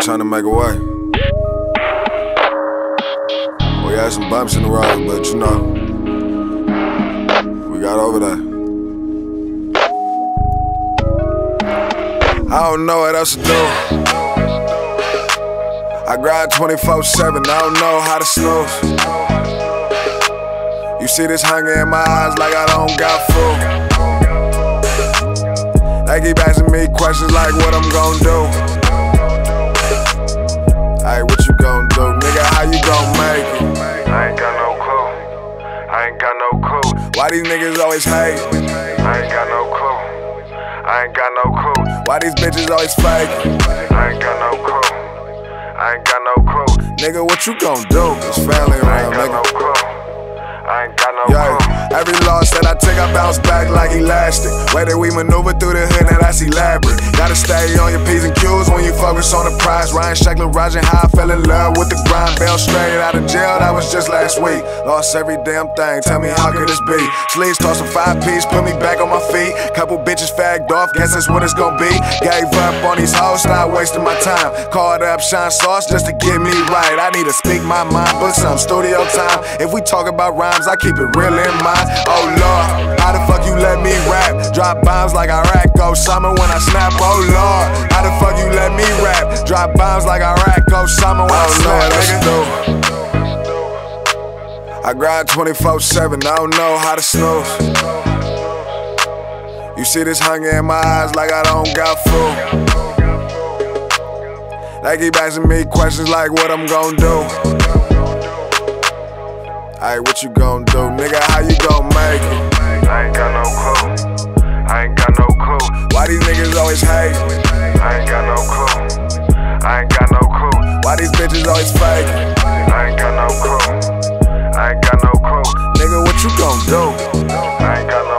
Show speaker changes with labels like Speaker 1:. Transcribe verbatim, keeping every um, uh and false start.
Speaker 1: trying to make a way. We had some bumps in the road, but you know, we got over that. I don't know what else to do. I grind twenty-four seven, I don't know how to snooze. You see this hunger in my eyes like I don't got food. They keep asking me questions like what I'm gon' do. Hey, what you gon' do? Nigga, how you gon' make it?
Speaker 2: I ain't got no clue. I ain't got no clue.
Speaker 1: Why these niggas always hate?
Speaker 2: I ain't got no clue. I ain't got no clue.
Speaker 1: Why these bitches always fake?
Speaker 2: I ain't got no clue. I ain't got no clue.
Speaker 1: Nigga, what you gon' do? It's family
Speaker 2: I
Speaker 1: around,
Speaker 2: ain't got
Speaker 1: nigga.
Speaker 2: no clue. I ain't got no
Speaker 1: Yeah,
Speaker 2: clue.
Speaker 1: every loss that I take, I bounce back like elastic. Way that we maneuver through the hood, now that's elaborate. Gotta stay on your P's and Q's when you focus on the prize. Ryan Sheckler, Rahj, and how I fell in love with the grind. Bail straight out of jail, that was just last week. Lost every damn thing, tell me how could this be? Sleeves tossed a five piece, put me back on my feet. Couple bitches fagged off, guess that's what it's gonna be. Gave up on these hoes, not wasting my time. Called up Shine Sauce just to get me right. I need to speak my mind, book some studio time. If we talk about rhymes, I keep it real in mind. Oh Lord, how the fuck you let me rap? Drop bombs like Iraq, go summer when I snap. Oh Lord, how the fuck you let me rap? Drop bombs like Iraq, go summer when I snap, nigga. I grind twenty-four seven, I don't know how to snooze. You see this hunger in my eyes like I don't got food. They keep asking me questions like what I'm gon' do. Hey, what you gon' do? Nigga, how you gon' make it?
Speaker 2: I ain't got no clue. I ain't got no clue.
Speaker 1: Why these niggas always hate?
Speaker 2: I ain't got no clue. I ain't got no clue.
Speaker 1: Why these bitches always fake?
Speaker 2: I ain't got no clue. I ain't got no clue.
Speaker 1: Nigga, what you gon' do?
Speaker 2: I ain't got no